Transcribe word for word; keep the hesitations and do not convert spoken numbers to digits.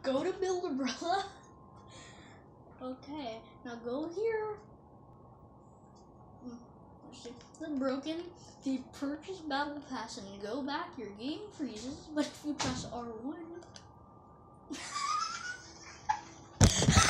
Go to build umbrella. Okay, now go here. Let's see. It's broken. If you purchase Battle Pass and go back, your game freezes. But if you press R one.